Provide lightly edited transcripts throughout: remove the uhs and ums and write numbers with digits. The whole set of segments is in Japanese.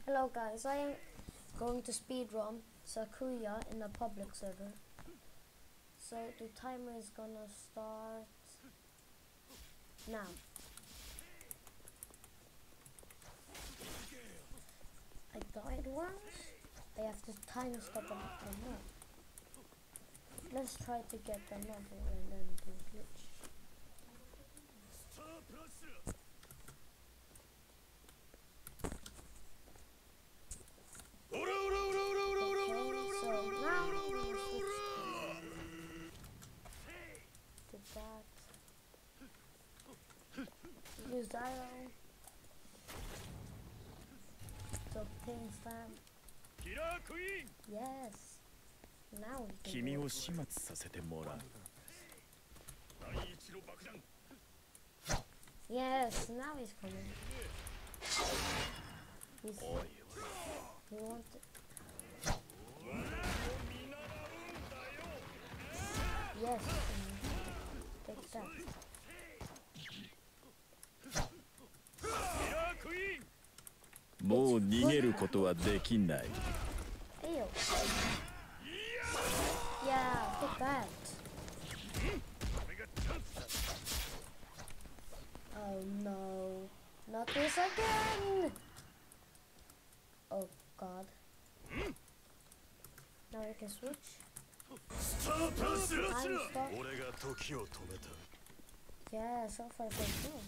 Hello guys, I am going to speedrun Sakuya in the public server. So the timer is gonna start now. I died once. I have to time stop on the timer. Let's try to get another and then do glitch. Use arrow to obtain stamp. Yes. Now we can do it. Yes, now he's coming. He wants it. Yes, take that. Mo nigeru koto wa dekinai. Ew. Yeah, take that. Oh no. Not this again. Oh god. Now we can switch. Yeah, so far so good.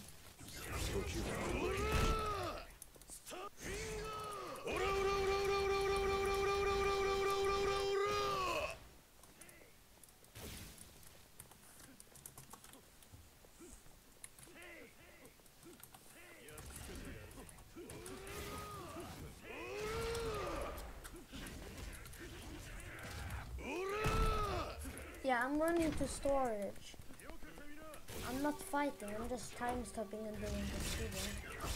Yeah, I'm running to storage. I'm not fighting, I'm just time stopping and doing the speedrun.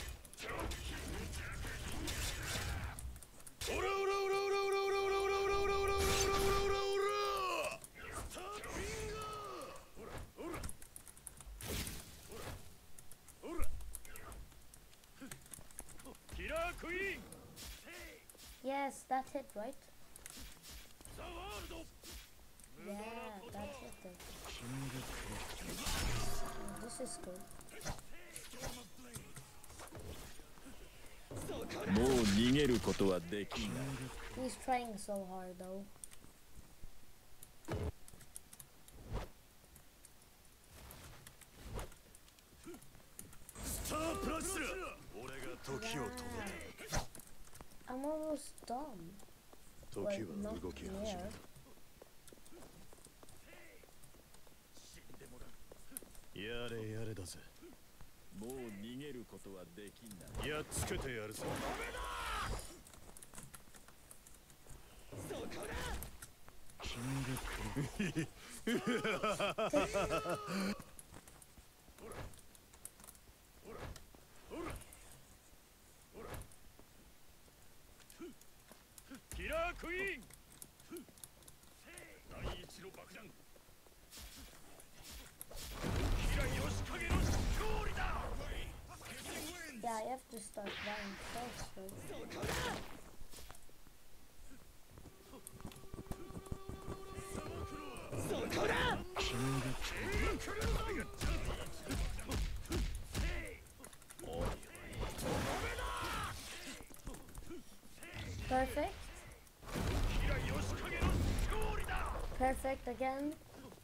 Yes, that's it, right? Yeah, that's it then. Oh, this is good. He's trying so hard though. Yeah. I'm almost done. Well, not near. Yeah, I have to start buying first. Perfect. Perfect again.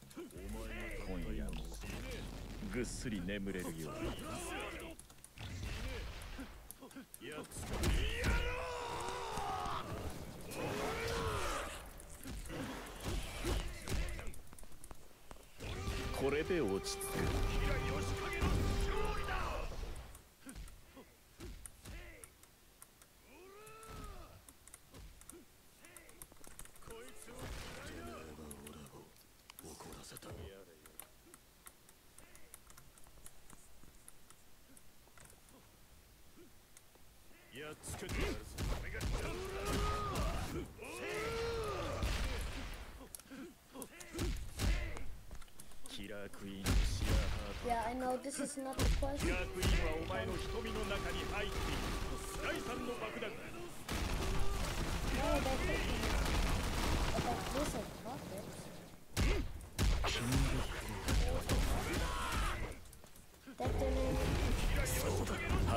Yeah, I know this is not a question.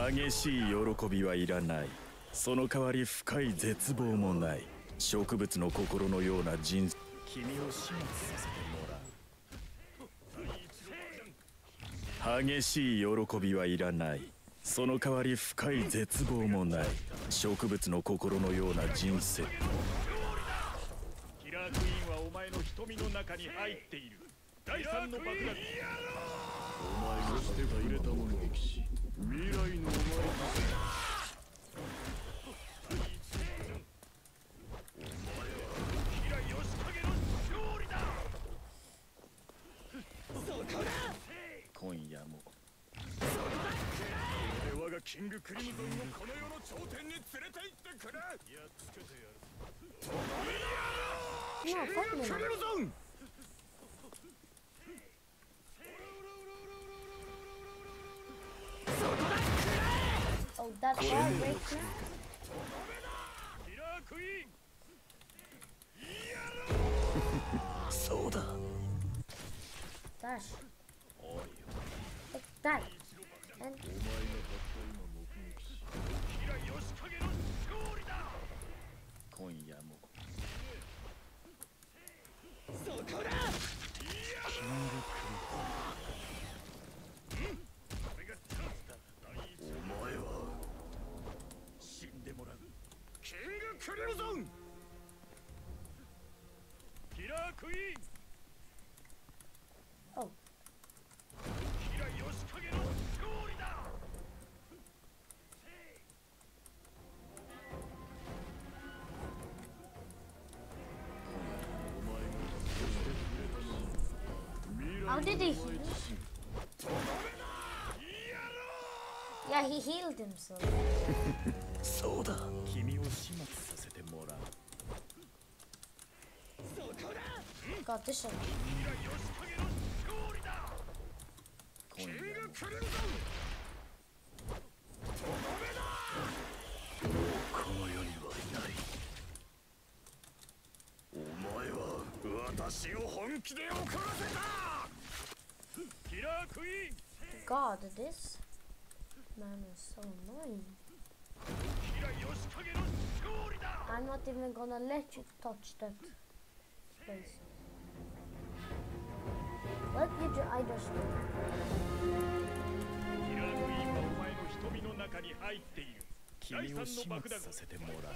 激しい喜びはいらない。その代わり深い絶望もない。植物の心のような人生。君を始末させてもらう。激しい喜びはいらない。その代わり深い絶望もない。植物の心のような人生。 キラークイーンはお前の瞳の中に入っている。第三の爆弾。お前がしてくれたものを未来のお前に。 今夜も俺はがキングクリムゾンをこの世の頂点に連れて行ってくれ。やっつけてやる。 No, fuck me. クリムゾン。 Oh, that bar right now? キラークイーン。 そうだ。 Dash. Like that. And 今夜もお前は死んでもらう。キングクリムゾン。キラークイーン。 oh, キラヨシカゲの勝利だ。 how did he heal? Yeah, he healed himself. そうだ。君を始末させてもらう。 God, this one. 今夜もこの世にはいない。 お前は私を本気で怒らせた。キラークイーン。 God, this man is so annoying. キラヨシカゲの勝利だ。 I'm not even gonna let you touch that place. What did your eye just do? キラークイーンはお前の瞳の中に入っている。 君を始末させてもらう。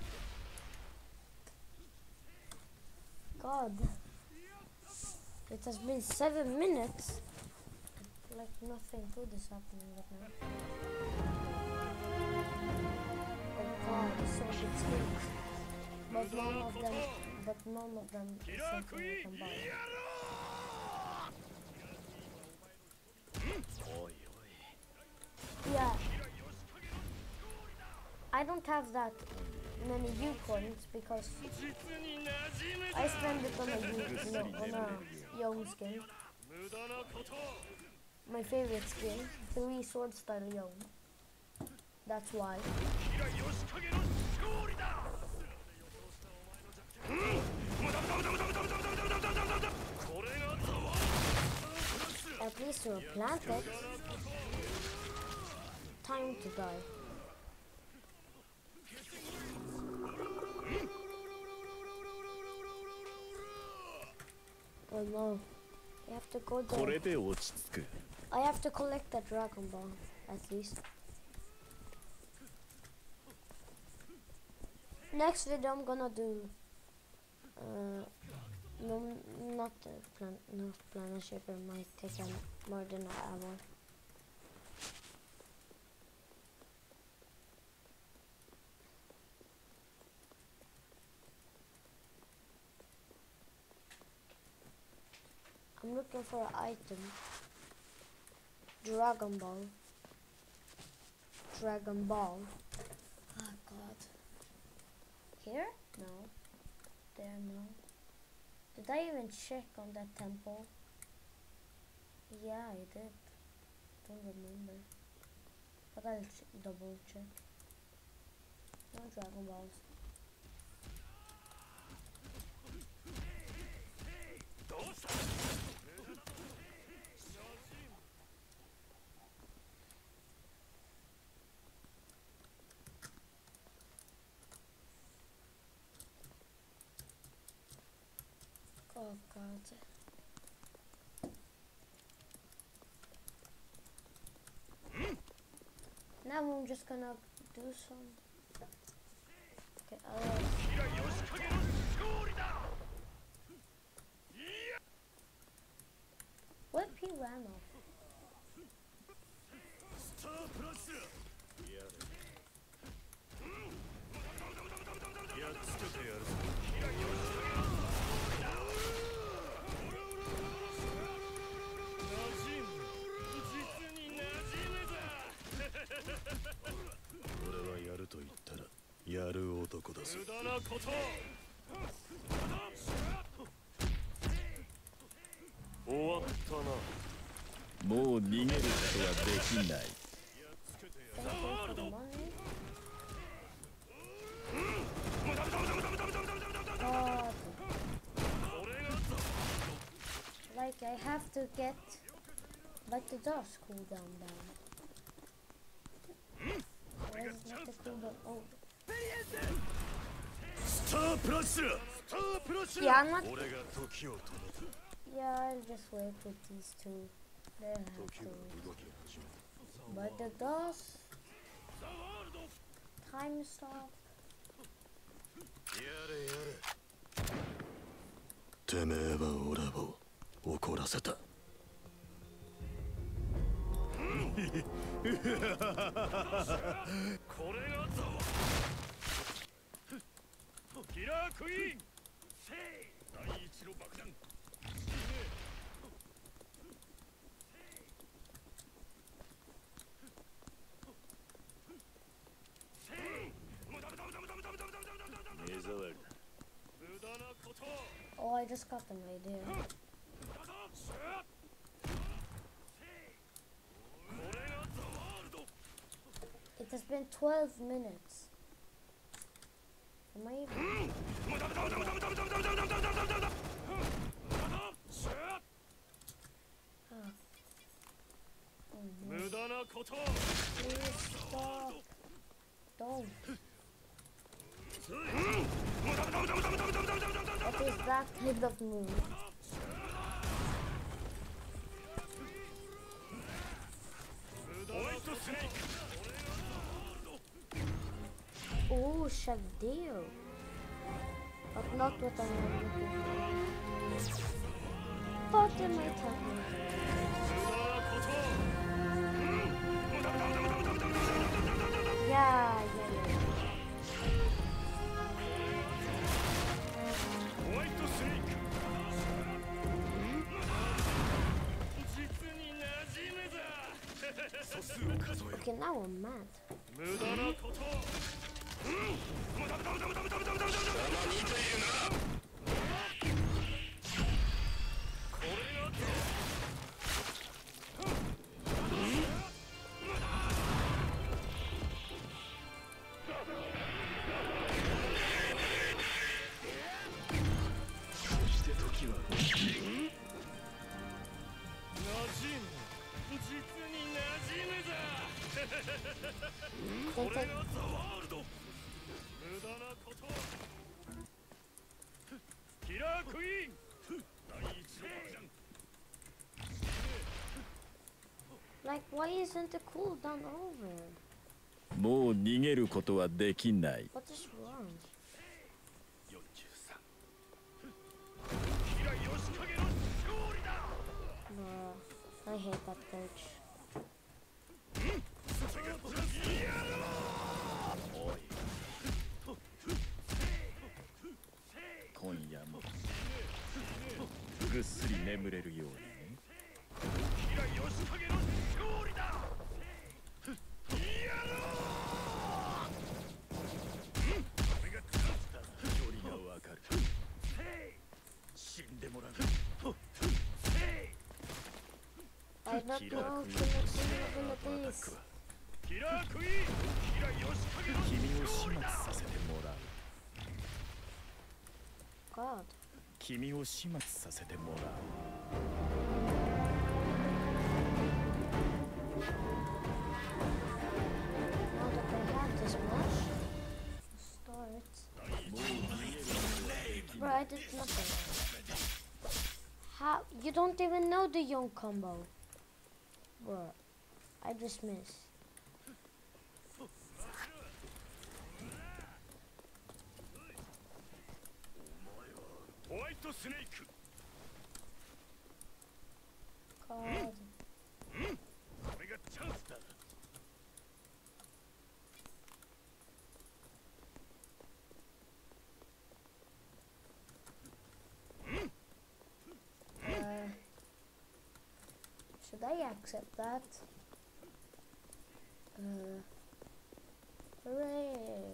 God, it has been 7 minutes. Like nothing good is happening right now. Oh God, so good skills. But none of them is something I can buy. おいおい。 Yeah, I don't have that many U coins because I spend it on a young skin. My favorite skin, 3 sword style young. That's why. At least you're planted. Time to die. Oh no. I have to go これ there. で落ち着く。 I have to collect that Dragon Ball, at least. Next video I'm gonna do no, not planet shaper, might take more than an hour. I'm looking for an item. Dragon Ball. Dragon Ball. Oh God. Here? No. There, no. Did I even check on that temple? Yeah, I did. Don't remember. But I'll double check. No Dragon Balls. Now I'm just gonna do some. Okay, what if he ran off? もう逃げることはできない。 Like I have to get like the dust cooldown down. Why is it not the cooldown? Oh. Yeah, I'm not. Yeah, I'll just wait with these two. They have to. But the dust. Time stop. てめえは俺を怒らせた。これがキラークイーン第一の爆弾。 Oh, I just got an idea. It has been 12 minutes. Am I even? Please stop. Don't. What is that kind of move? Oh, Shadow. But not what I'm looking for. But in my time. Yeah. Okay, now I'm mad. Like, why isn't the cooldown over? もう逃げることはできない。 What is wrong? Bruh, I hate that coach. 今夜もぐっすり眠れるようにね。距離がわかる。死んでもらう。 I don't know abilities. 君を始末させてもらう。 God. 君を始末させてもらう。 Now that I have this much, start. Bro, I did nothing. How? You don't even know the young combo. Bruh, I just missed. ホワイトスネーク God. これがチャンスだ Should I accept that? Hooray!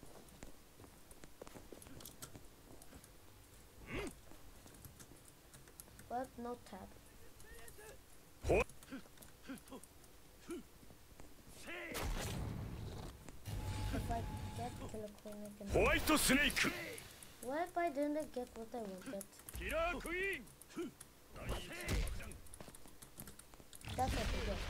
But no tap. If I get Killer Queen, I can. ホワイトスネーク What if I didn't get what I wanted? キラークイーン That's what I get.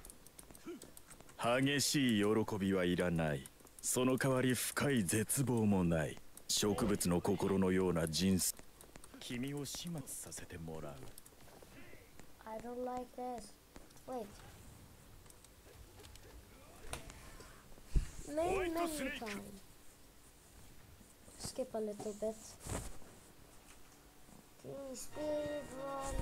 激しい喜びはいらない。その代わり深い絶望もない。植物の心のような人生。君を始末させてもらう。 I don't like this. Wait. Main menu time. Skip a little bit. Okay, speed run.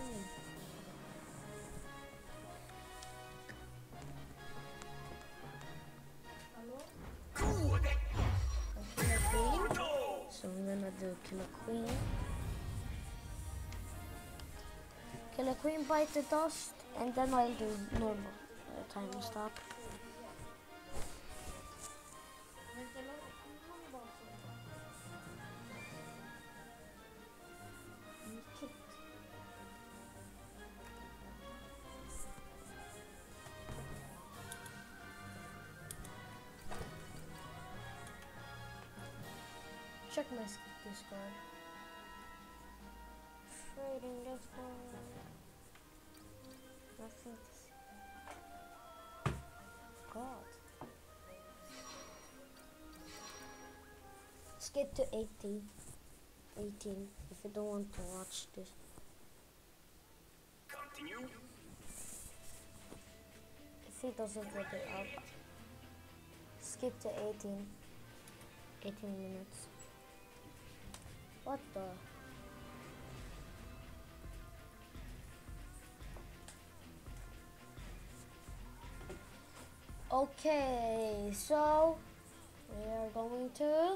Killer Queen. So I'm gonna do Killer Queen. Killer Queen bite the dust, and then I'll do normal time stop. Check my Discord. Trading Discord. Nothing to see. God. Skip to 18. 18 if you don't want to watch this. Continue. If he doesn't get it up. Skip to 18. 18 minutes. What the? Okay, so we are going to.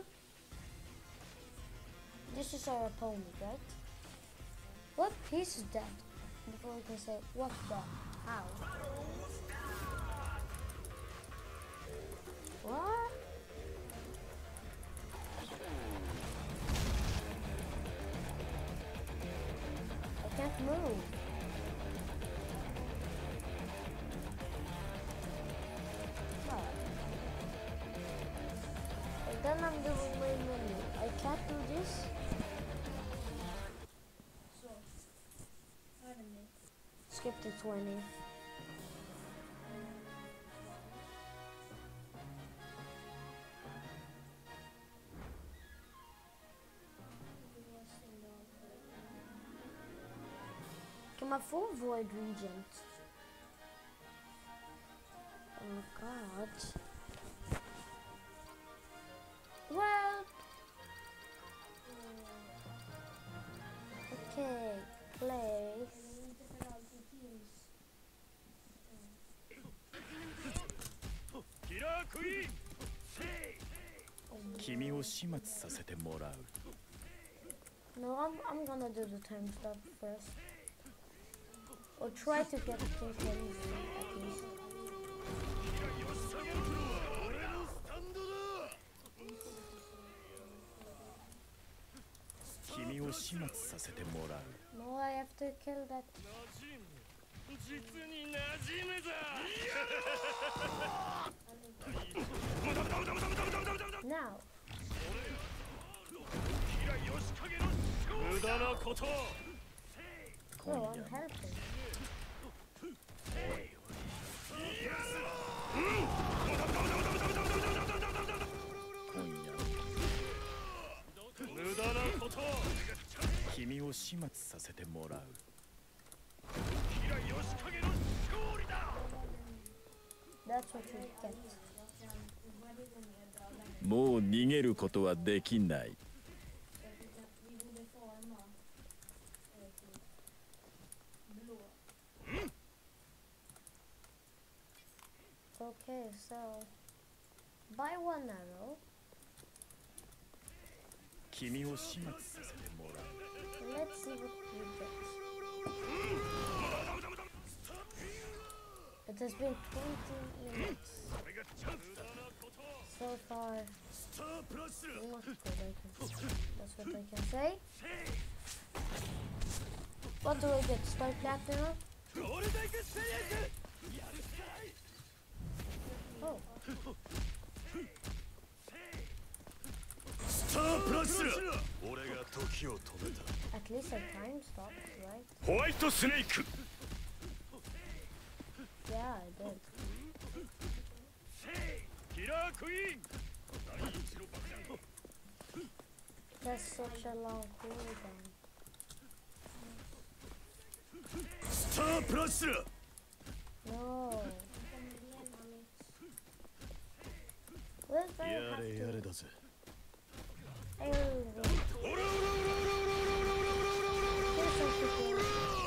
This is our opponent, right? What piece is that? Before we can say, what the? How? What? I can't move. What? And then I'm doing my menu. I can't do this. So, skip to 20. Can my full void regent? Oh god. Well. Okay, play. Killer Queen. 君を始末させてもらう。 No, I'm gonna do the time stop first. Or try to get the king at least. 君を始末させてもらう。 No, I have to kill that. 実に馴染むぞ Now. 無駄なこと No, I'm helping. 無駄なこと君を始末させてもらう。 That's what you get. もう逃げることはできない。 Okay, so buy one arrow. 君を始末させてもらう。 Let's see what you get. It has been 20 minutes. So far, not good, that's what I can say. What do I get? Star Platinum? Oh. At least I time stopped, right? ホワイトスネーク Yeah, I did. キラークイーン That's such a long cooldown. スタープラッシュ No. Well, I や have れや to. れだぜ Oh, here's something.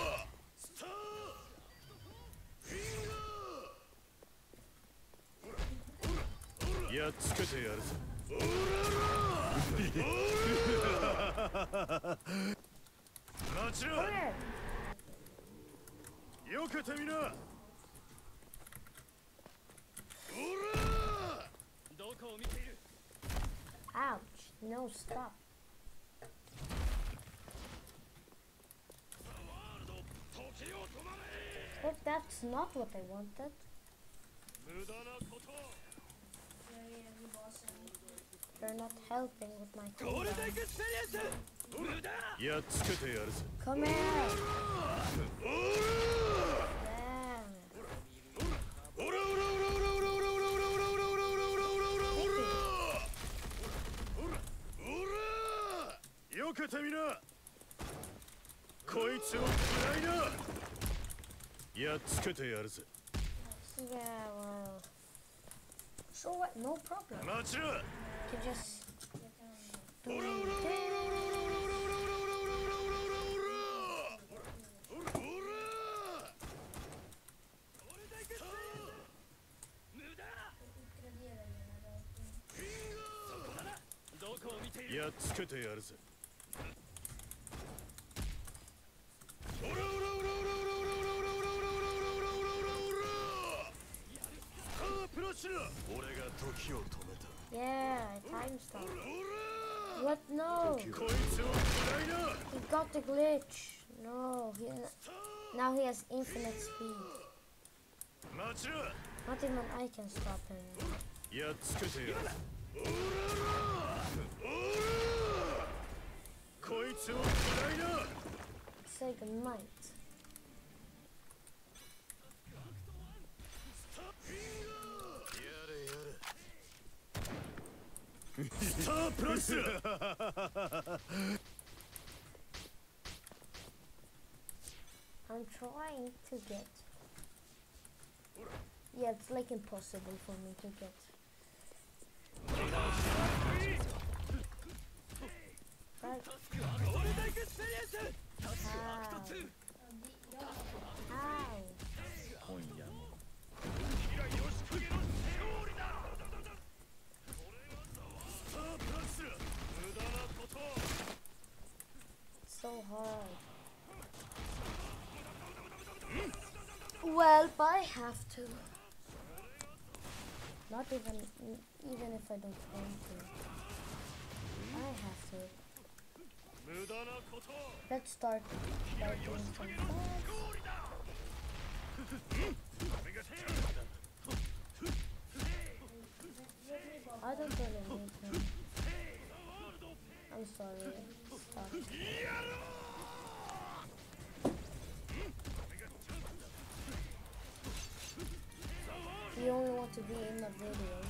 やっつけてやるぜ待ちろ Okay. よけてみなどこを見ている Ouch. No, stop. But that's not what I wanted. 無駄なこと They're not helping with my これだ cooldown. けスペリエンス無駄やっつけてやるぜ Come here. Damn. よけてみなこいつを食らいなやっつけてやるぜ Yeah, well. Sure, what? No problem. 待ちろ You can just do this. やっつけてやるぜ俺が時を止めた Yeah, time stop. What? No. こいつを食らいな He got the glitch. No. Now he has infinite speed. 待ちろ Not even I can stop him. やっつけてやるぜこいつを食らいな Say goodnight. スタープラス I'm trying to get. Yeah, it's like impossible for me to get. Right. How? 今夜も So hard. Well, I have to. Not even if I don't want to. I have to. Let's start by doing some fast. I don't really need him. I'm sorry. Stop. You only want to be in the video.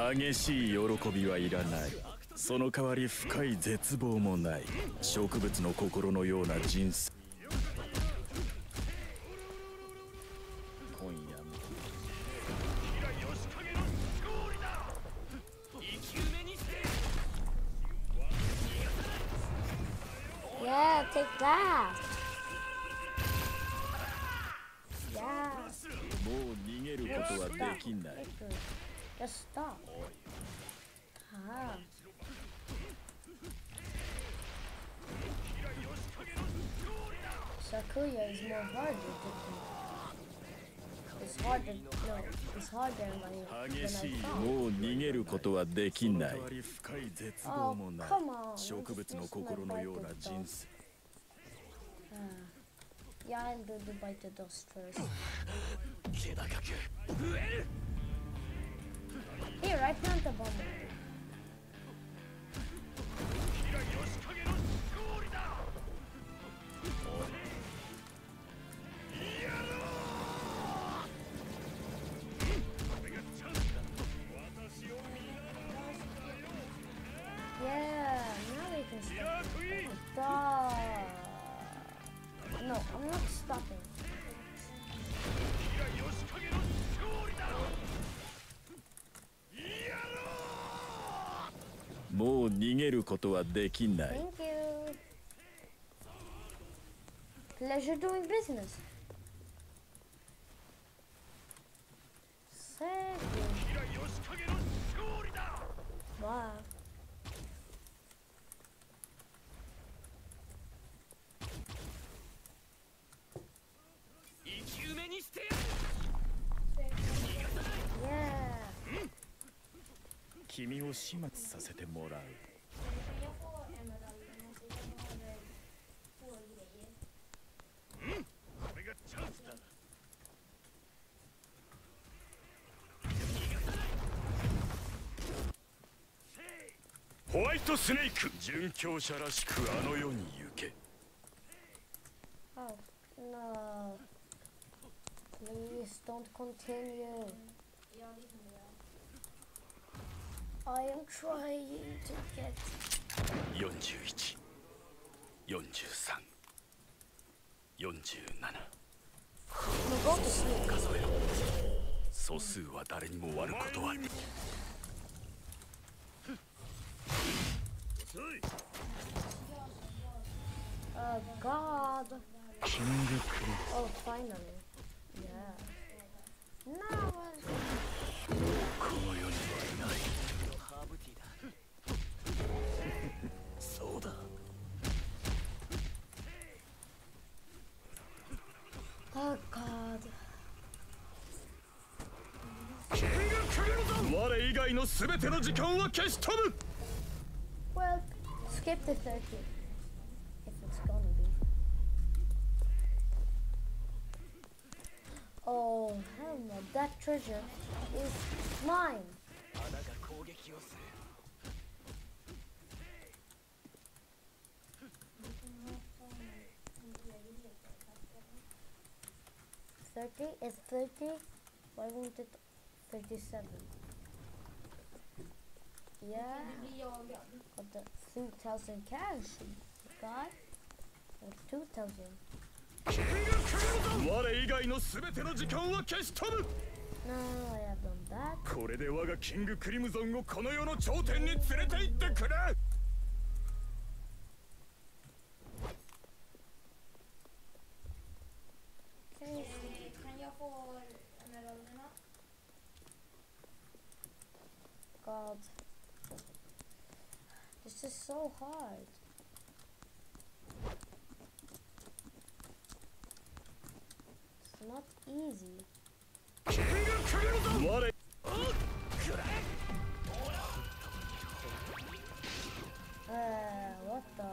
激しい喜びはいらない。その代わり深い絶望もない。植物の心のような人生。今夜も Yeah, take that. Yeah. もう逃げることはできない。 Just stop. Ah. Sakuya is more harder to do. It's harder. No, it's harder than 激し I い thought. もう逃げることはできない。深い絶望 Oh, もない。 come on. 植物の心のような人生。 Yeah, I'm going to bite the dust first. Here, I plant a bomb. Yeah, now we can stop. No, I'm not stopping. もう逃げることはできない。 Thank you. Pleasure doing business. Thank you. Wow. Yeah. 君を始末させてもらう。 ホワイトスネーク、殉教者らしくあの世に行け。 Oh, no. Please don't continue. I am trying to get... 41、43、47。 No, go to sleep. 数えろ。素数は誰にも割ることは。 Oh, God. Oh, finally. Yeah. Now この世にはいない。そうだ。 Oh, God. 我以外のすべての時間は消し飛ぶ。 Well, skip the 30. If it's gonna be. Oh, hell no. That treasure is mine. It's 30. Why won't it 37? Yeah. Got the 2,000 cash. Got 2,000. 我以外のすべての時間は消し飛ぶ。 No, I have done that. これで我がキングクリムゾンをこの世の頂点に連れて行ってくれ。 Kan jag få emeralderna? God. This is so hard. It's not easy. 我 What the?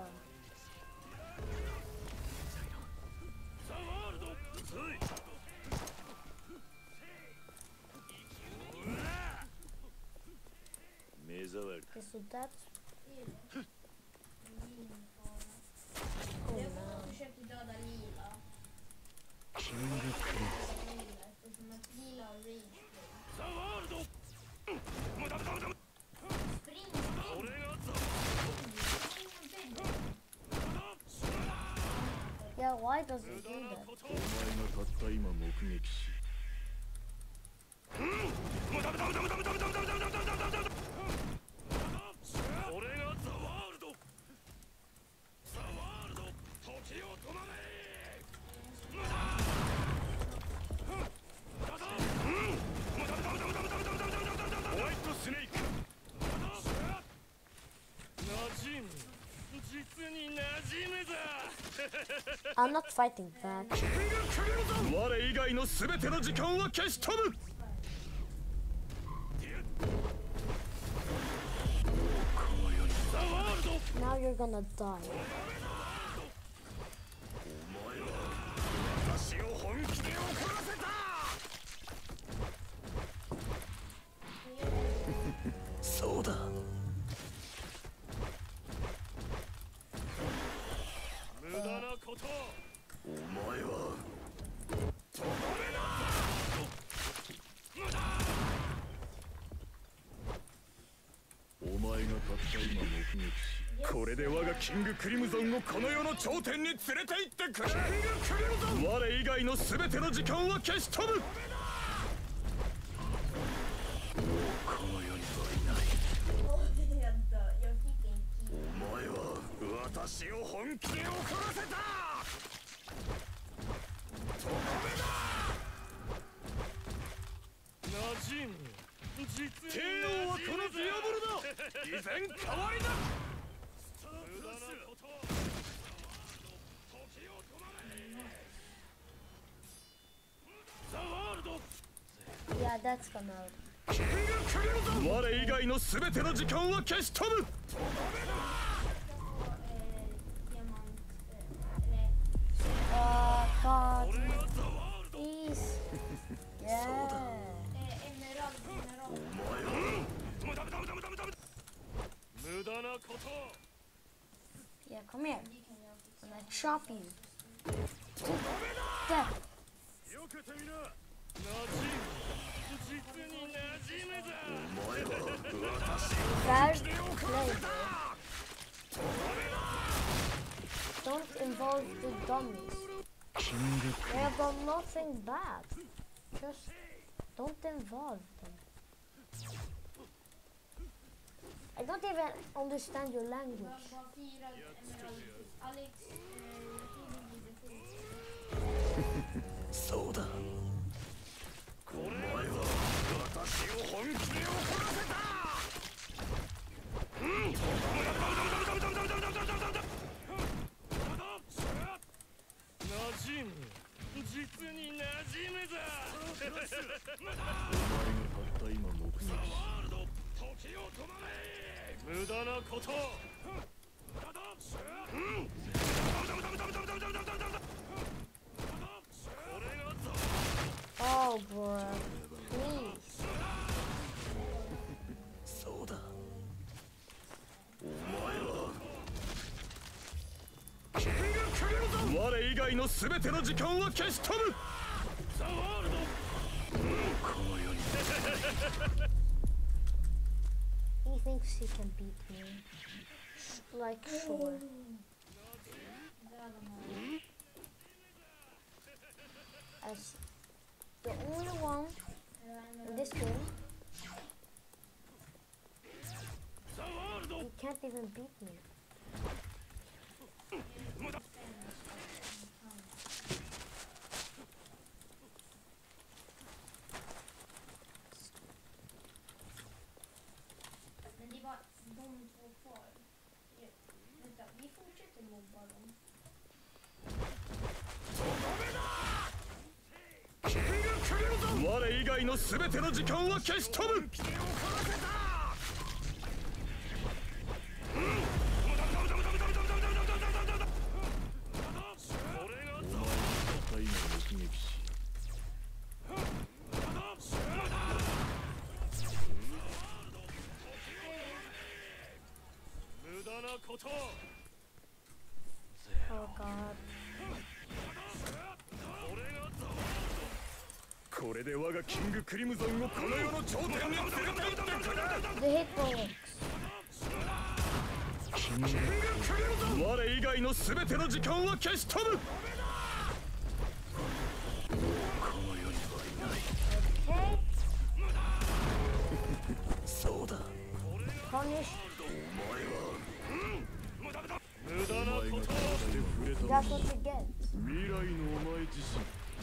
目障り。 Okay, so that's Jag försökte döda lila. Eftersom att lila har rage. Why does it do 無駄な that? ことお前がたった今目撃しこれがザワールド。ザワールド、時を止まれ。ホワイトスネーク。馴染む。実に馴染むぞ。 I'm not fighting back. 我以外の全ての時間は消し飛ぶ Now you're gonna die. 私を本気で怒らせたそうだ無駄なこと。 お前はお前がたった今目撃しこれで我がキングクリムゾンをこの世の頂点に連れて行ってくれ我以外の全ての時間は消し飛ぶこの世にはいないやった。Jag fick en kill. お前は私を本気で怒らせた馴染む。実に KO はこのディアボルだ依然変わりだ無駄なこと。時を止まれ。ザワールド。 Yeah, that's gonna. 我以外の全ての時間は消し飛ぶ God. これがザワールド。 Please. Yeah. Emerald. 無駄なこと。 Yeah, come here. And I chop you. Death. よけてみな。馴染む。実に馴染むぞ。 Bad play, bro. Don't involve the dummies. They have done nothing bad. Just don't involve them. I don't even understand your language. Bara 4 emerald. Alex, jag tror det blir det. そうだお前は私を本気で怒らせた馴染む。実に馴染むぞ。 お前がたった今目撃しワールド、時を止まれ。無駄なこと。これがザ。 Oh, bro. Please. そうだお前は我以外の全ての時間は消し飛ぶザワールド。 この世に He thinks he can beat me. Like, sure. As the only one in this game, ザワールド。 he can't even beat me. Men det var de två kvar. Vänta, vi fortsätter mobba dem. 我以外の全ての時間は消し飛ぶ Oh god. これで我がキングクリムゾンをこの世の頂点に連れて行ってくれ The hitbox. 我以外の全ての時間は消し飛ぶ punish. 無駄なことを That's what you get. 未来のお前自身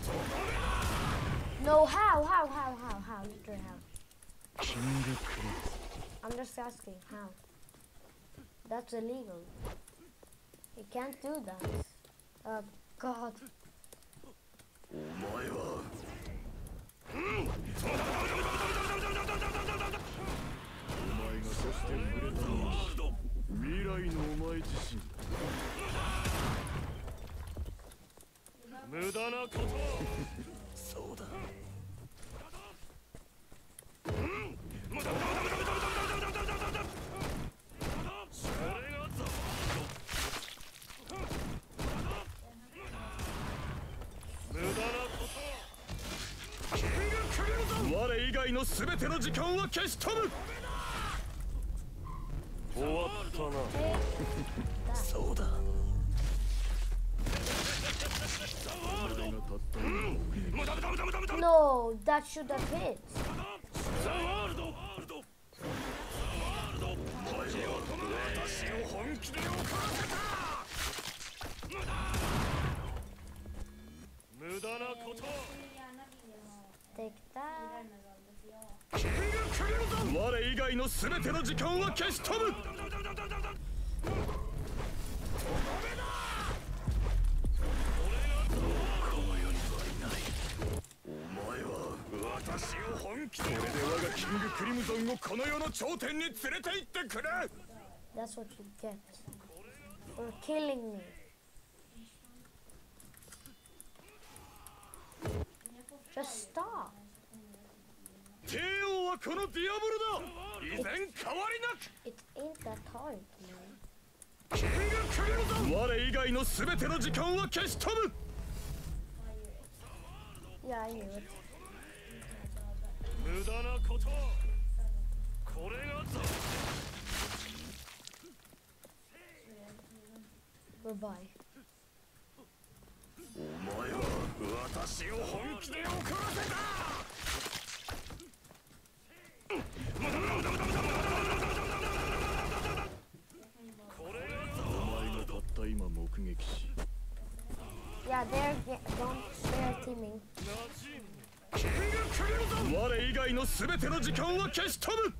No, how? Literally how? I'm just asking, how? That's illegal. You can't do that. God. お前はお前がそして触れたのは未来のお前自身だ無駄なことをそうだ 我以外の全ての時間は消し飛ぶ終わったなそうだお前がたった今 No, that should have hit. 私を本気で怒らせた無駄なことを Take that. 我以外の全ての時間は消し飛ぶお前は私を本気でこれで我がキングクリムゾンをこの世の頂点に連れて行ってくれ That's what you get for killing me. Just stop. 帝王はこのディアブルだ以前変わりなく It ain't that hard, man. キングクリムゾン我以外の全ての時間は消し飛ぶ Yeah, I knew it. 無駄なことをこれがぞ Goodbye. お前は私を本気で怒らせたこれがぞお前がたった今目撃し Yeah, they're teaming. キングクリムゾン我以外の全ての時間は消し飛ぶ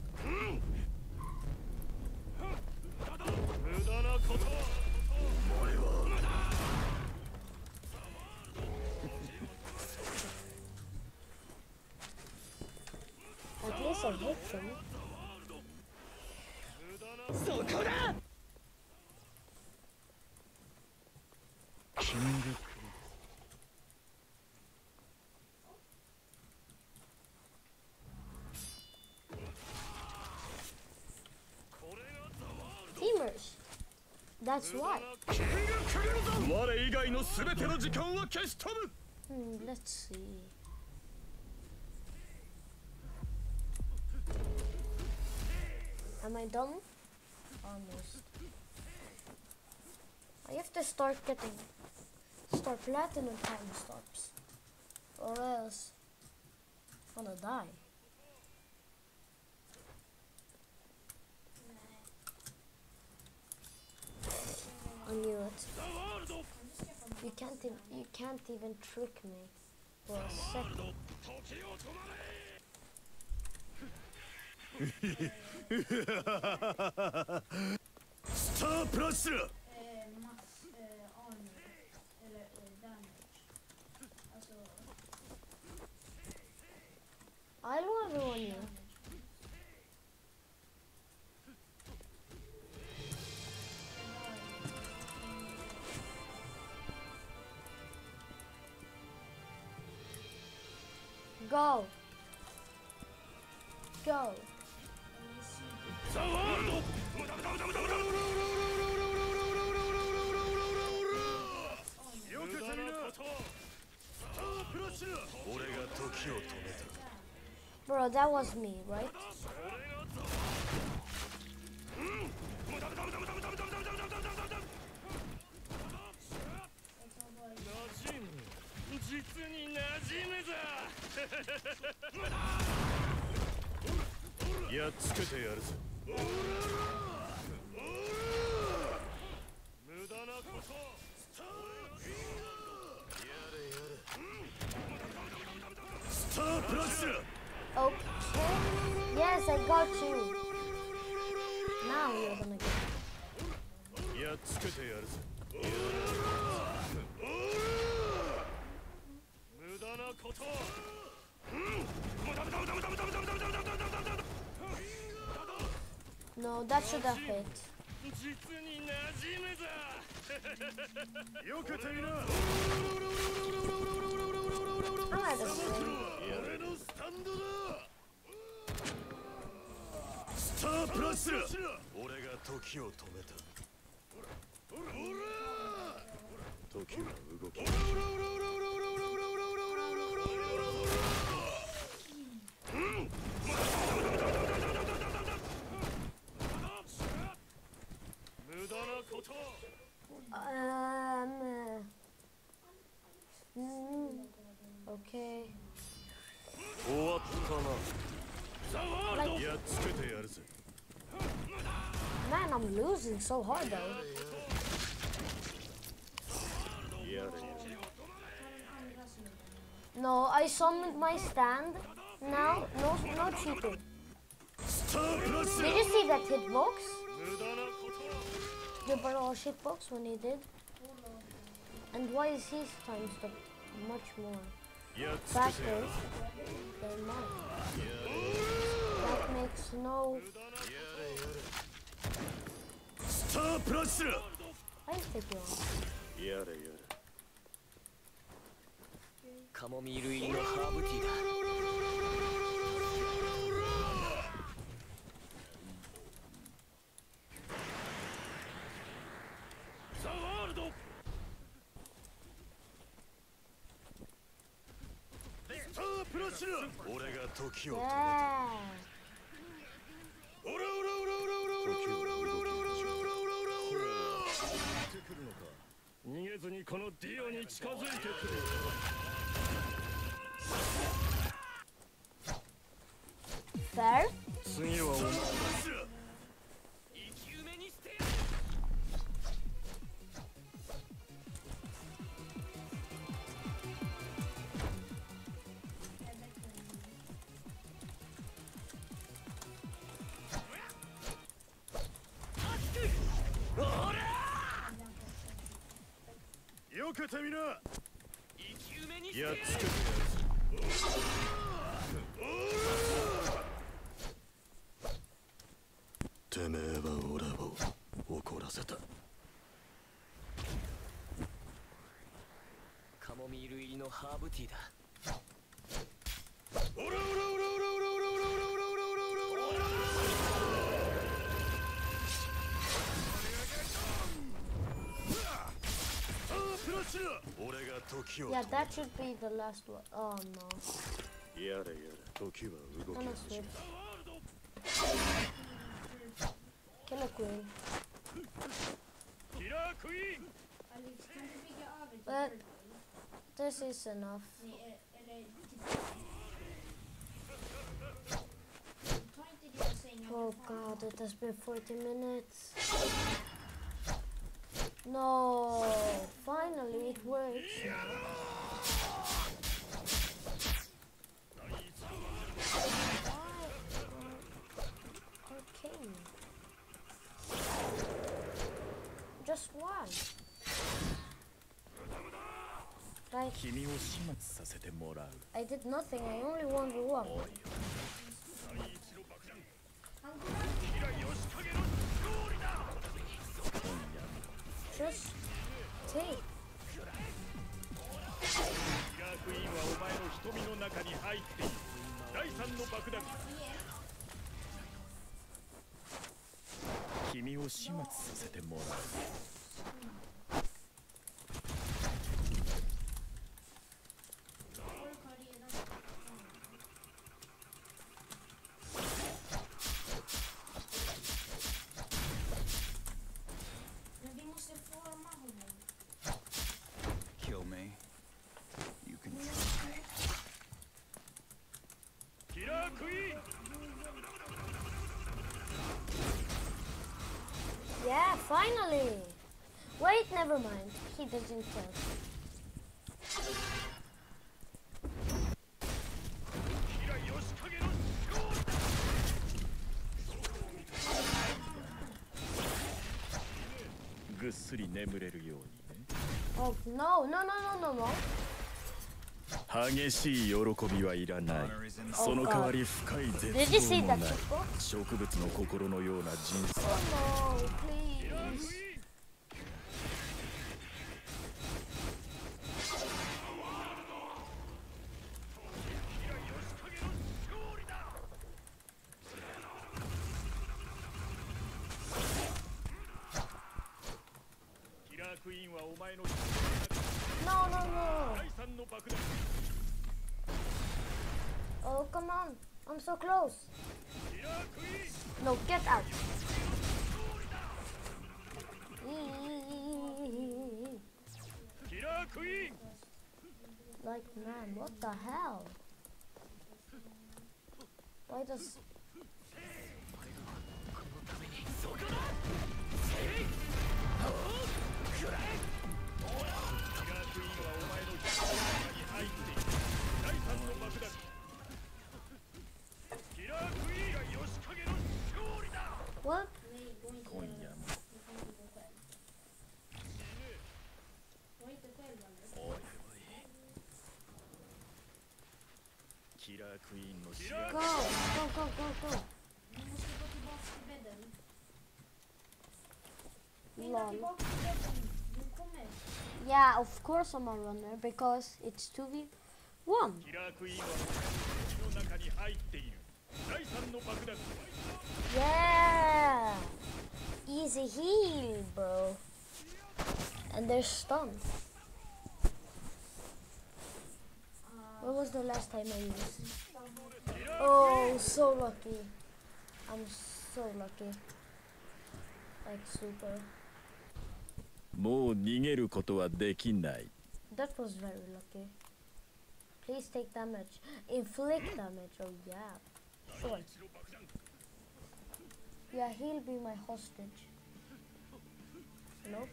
無駄なことをお前は At least I hit them. そこだキングクリ Teamers. That's why. キングクリムゾン我以外の全ての時間は消し飛ぶ Let's see. Am I done? Almost. I have to start platinum time stops. Or else I'm gonna die. I knew it. You can't even trick me for a second. スタープラッシュ armor eller damage. Alltså I don't have one you. Go. Go. よくてみなスタープラッシュ俺が時を止めた Bro, that was me, right? 実に馴染むぞやっつけてやるぞ無駄なこと。スタープラッシュ。 Okay. Yes, I got you. Now you're gonna get it. やっつけてやるぜ。無駄なこと。 No, that should have hit. 実に馴染むぞ。よけていな。 I'm at a swing. 俺のスタンドだ。スタープラッシュ。俺が時を止めた。時は動き。無駄なこと。 Okay. 終わったな。やっつけてやるぜ。 Man, I'm losing so hard though. やれよ。 No, I summoned my stand. Now, no cheating. Did you see that hitbox? 無駄なこと。 The barrage hitbox when he did. And why is his times the much more やっつけてやる faster ぜ。 than mine? That makes no. スタープラッシュ。 I take you on. やれやれ。 カモミール入りのハーブティーだ。 ザワールド。スタープラッシュ。俺が時を止めた。 Yeah. オラオラオラオラオラオラオラオラオラオラオラオラ逃げずにこのディオに近づいてくる。 Fair. 次はお前。 よけてみな。やっつけてやるぜ。てめえは俺を怒らせた。 カモミール入りのハーブティーだ。 オラオラオラオラオラオラオラオラオラオラオラオラ。 Yeah, that should be the last one. Oh no. やれやれ、時は動き Gonna 始め switch. た。 Kill a queen. キラークイーン。 Alex, kan du bygga över till But purple? this is enough. Nej, eller till ta inte deras sängar. Oh god, it has been 40 minutes. No, finally it works. Okay. Just one. Like, 君を始末させてもらう。 I did nothing, I only won the one. Just take. キラークイーンはお前の瞳の中に入っている。第三の爆弾。君を始末させてもらう。 Men vi måste forma honom. Kill me. You can try. キラークイーン。 Wait, never mind. He doesn't care. ぐっすり眠れるようにね。 Oh, no, no, no, no, no, no. 激しい喜びはいらない。その代わり深い絶 Did you see 望も that, ない。 Chico? 植物の心のような人生。 Oh, no, please. No, no, no. Oh, come on. I'm so close. No, get out. Like, man, what the hell? Why does... What? 今夜も Var inte själv alldeles. おいおい。キラークイーンの死が Go, go, go, go, go. Ni måste gå tillbaka till bädden. Linda, Lol. tillbaka till bädden. Du kommer. Yeah, of course I'm a runner because it's 2v1. キラークイーンはの中に入っている。第三の爆弾。 Yeah! Easy heal, bro. And they're stunned. When was the last time I used? Oh, so lucky. I'm so lucky. Like super. もう逃げることはできない。 That was very lucky. Please take damage. Inflict damage. Oh yeah. Sure. Yeah, he'll be my hostage. Nope.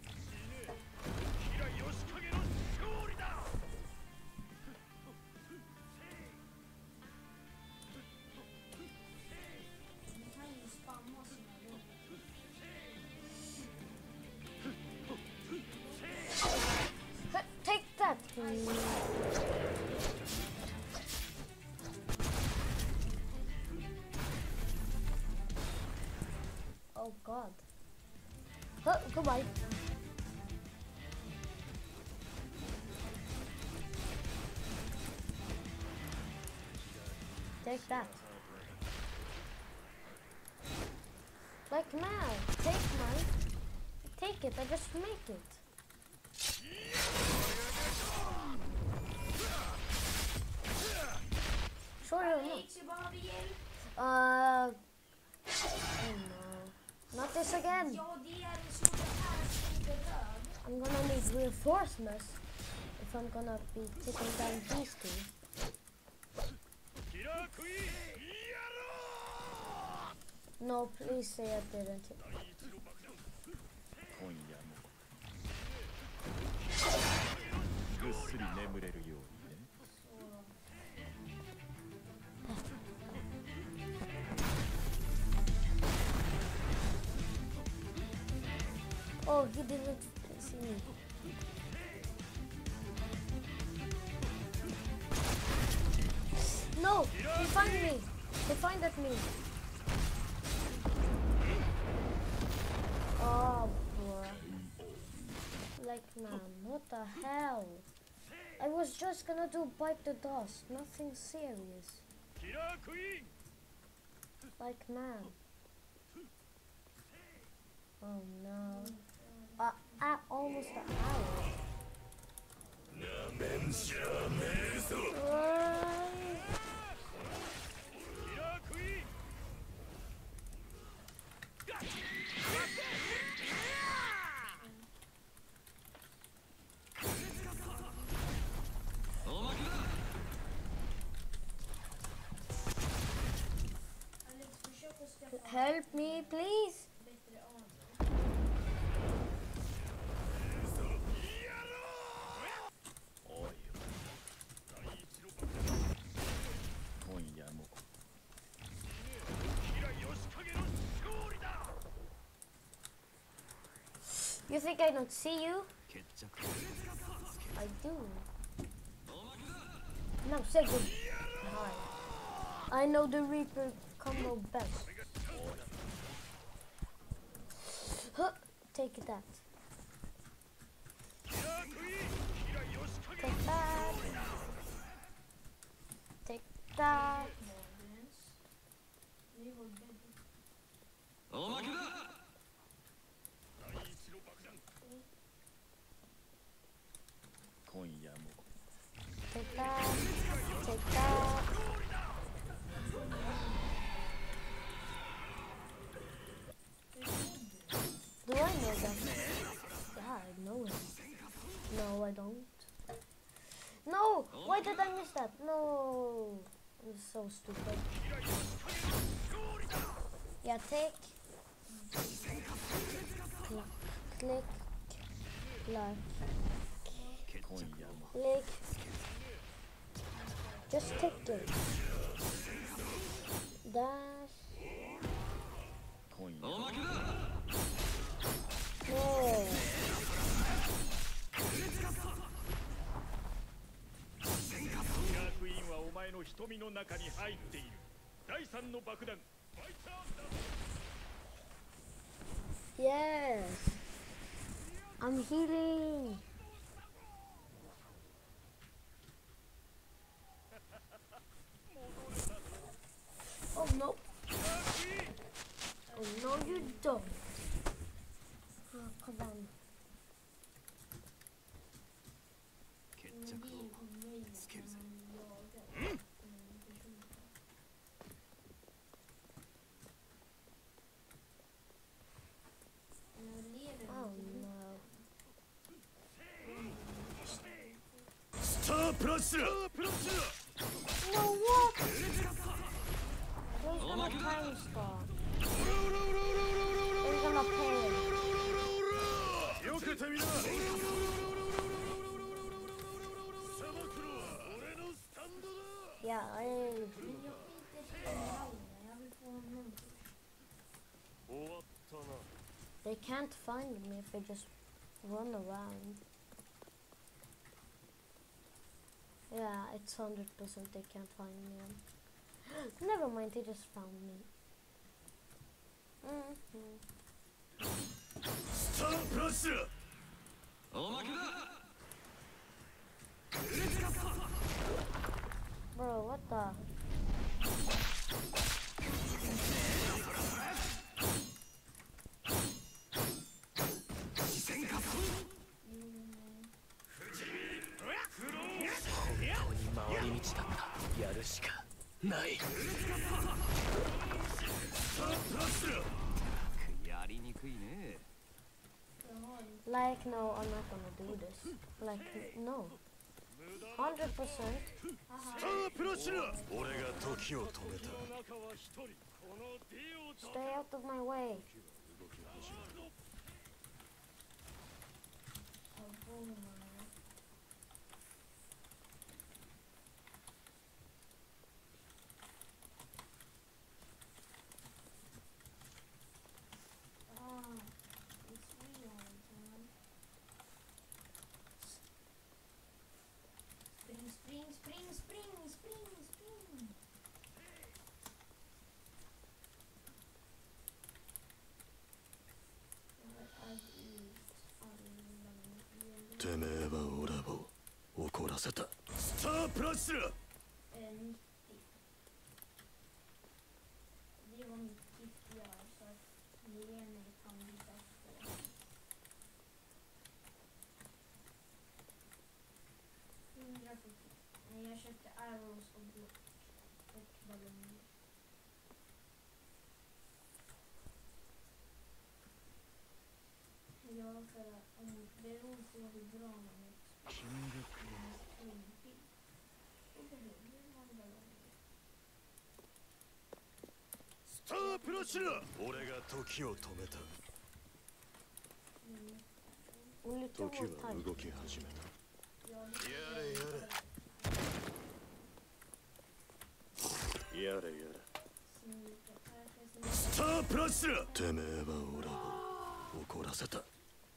Ni kan ju spamma sina rum. Take that. Oh god. Oh, goodbye. Take that. Like man, take mine. Take it, I just make it. Sure or not? Alex, jag behöver hjälp. Oh no. Not this again. Ja, det är en sån här som är röd. I'm gonna need reinforcements if I'm gonna be taking down these two. キラークイーンやろ No, please say I didn't. 今夜もぐっすり眠れるようにね。 Oh, he didn't see me. No, he find me. He find at me. Oh, boy. Like, man, what the hell? I was just gonna do bite the dust, nothing serious. キラークイーン Like, man. Oh no. Almost an hour. Alex, försök att skaffa Help me, please. bättre av. You think I don't see you? I do. Now say goodbye. I know the Reaper combo best. Huh, take that. Take that. Take that. Take that. Take that. Do I know them? Yeah, I know him. No, I don't. No! Why did I miss that? No! I'm so stupid. Yeah, take. Click. Like. Click. Just take it. Dash. No. クイーンはお前の瞳の中に入っている。第三の爆弾。ファイターだ。 Yes. I'm healing. Oh no. Oh no, you don't. Oh, come on. 決着をつけるぜ。 Oh no. スタープラッシュだ。 No, what? Where's gonna time stop? Where's gonna pay? 避けてみな。 Yeah, they can't find me if I just run around. Yeah, it's 100% they can't find me. Never mind, they just found me. スタープラッシュだ。おまけだ。 Bro, what the? Like, no, I'm not gonna do this. Like, no. 100%. スタープラッシュだ。俺が時を止めた。 Stay out of my way. Spring. てめえは俺を怒らせた。スタープラッシュだ。 Det var mitt gift jag så att Lene kan byta på. Nej, jag köpte arrows och block och ballonger. Ja, för att det beror på hur bra man är. Då behöver man ballonger. スタープラッシュだ。俺が時を止めた。 Only two 時 more は times. 動き始めた。やれやれ。やれやれ。スタープラッシュだ。てめえは俺を怒らせた。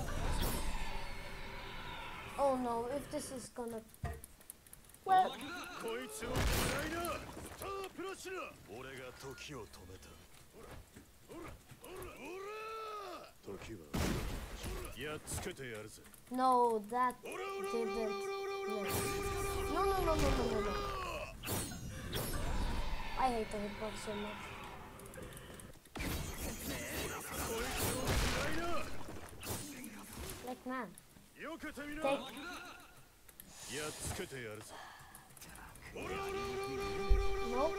Oh no, if this is gonna... Well, こいつを狙いな。スタープラッシュだ。俺が時を止めた。時はやっつけてやるぜ。 no, that didn't... No, no, no, no, no, no, no. I hate the hitbox so much. Like, man. 避けてみな。 Take... やっつけてやるぜ。 No.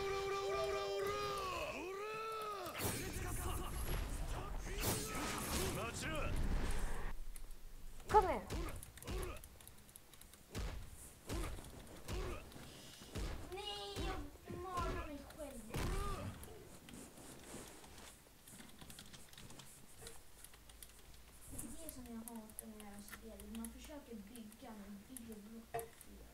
Come here. Nej, jag matar mig själv. Det är det som jag hatar med det här spelet. Man försöker bygga, men bygger block fel.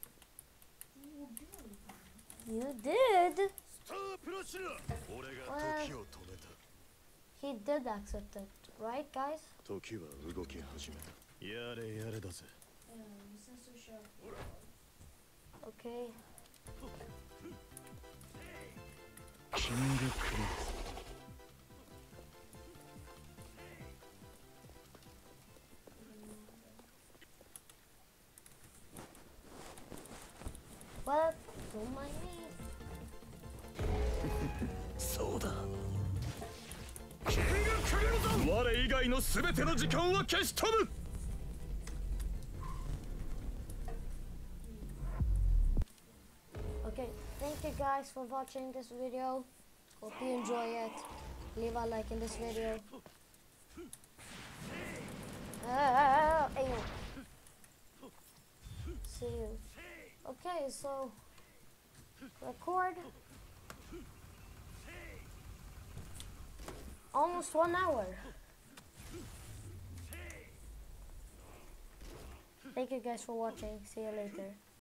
You did. スタープラッシュだ。俺が時を止めた。 He did accept it, right, guys? 時は動き始めた。やれやれだぜ。 Sen så kör Okay. キングクリム。 Well, don't mind me. そうだ。キングクリムゾン。我以外の全ての時間は消し飛ぶ。 Okay, thank you guys for watching this video. Hope you enjoy it. Leave a like in this video. Ayo. See you. Okay, so record. Almost 1 hour. Thank you guys for watching. See you later.